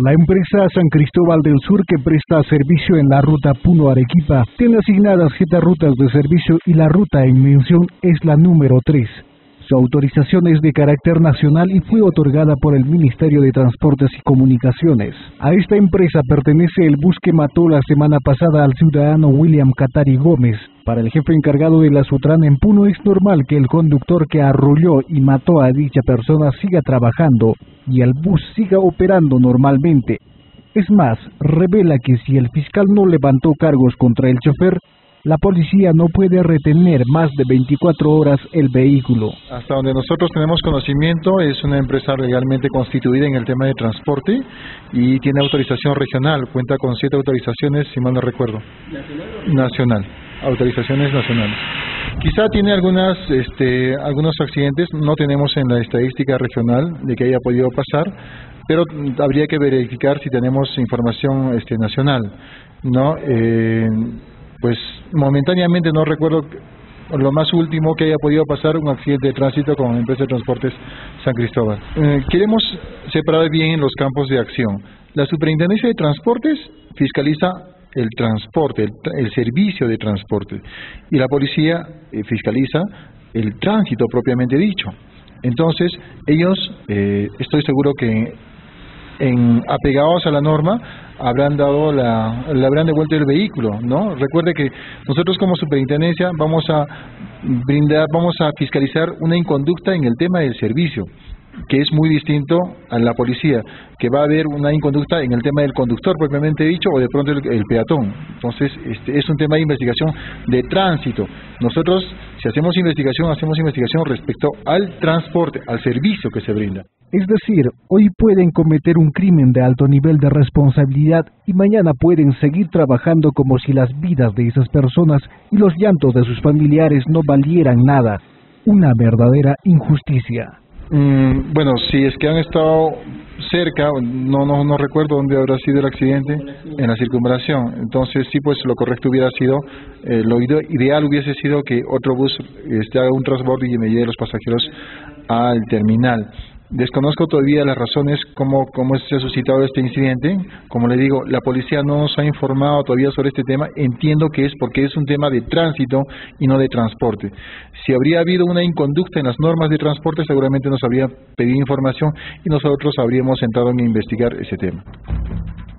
La empresa San Cristóbal del Sur, que presta servicio en la ruta Puno-Arequipa, tiene asignadas 7 rutas de servicio y la ruta en mención es la número 3. Su autorización es de carácter nacional y fue otorgada por el Ministerio de Transportes y Comunicaciones. A esta empresa pertenece el bus que mató la semana pasada al ciudadano William Catari Gómez. Para el jefe encargado de la Sutran en Puno es normal que el conductor que arrolló y mató a dicha persona siga trabajando y el bus siga operando normalmente. Es más, revela que si el fiscal no levantó cargos contra el chofer, la policía no puede retener más de 24 horas el vehículo. Hasta donde nosotros tenemos conocimiento, es una empresa legalmente constituida en el tema de transporte y tiene autorización regional, cuenta con 7 autorizaciones, si mal no recuerdo. Nacional, autorizaciones nacionales. Quizá tiene algunos accidentes, no tenemos en la estadística regional de que haya podido pasar, pero habría que verificar si tenemos información nacional, ¿no? Pues momentáneamente no recuerdo lo más último que haya podido pasar, un accidente de tránsito con la empresa de transportes San Cristóbal. Queremos separar bien los campos de acción. La Superintendencia de Transportes fiscaliza el transporte, el servicio de transporte, y la policía fiscaliza el tránsito propiamente dicho. Entonces, ellos, estoy seguro que apegados a la norma, le habrán devuelto el vehículo, ¿no? Recuerde que nosotros como superintendencia vamos a fiscalizar una inconducta en el tema del servicio, que es muy distinto a la policía, que va a haber una inconducta en el tema del conductor propiamente dicho o de pronto el peatón. Entonces, es un tema de investigación de tránsito. Nosotros, si hacemos investigación respecto al transporte, al servicio que se brinda. Es decir, hoy pueden cometer un crimen de alto nivel de responsabilidad y mañana pueden seguir trabajando como si las vidas de esas personas y los llantos de sus familiares no valieran nada. Una verdadera injusticia. Bueno, si es que han estado cerca, no recuerdo dónde habrá sido el accidente, en la circunvalación. Entonces sí, pues lo correcto hubiera sido, lo ideal hubiese sido que otro bus haga un transbordo y me lleve los pasajeros al terminal. Desconozco todavía las razones cómo se ha suscitado este incidente. Como le digo, la policía no nos ha informado todavía sobre este tema. Entiendo que es porque es un tema de tránsito y no de transporte. Si habría habido una inconducta en las normas de transporte, seguramente nos habría pedido información y nosotros habríamos entrado en investigar ese tema.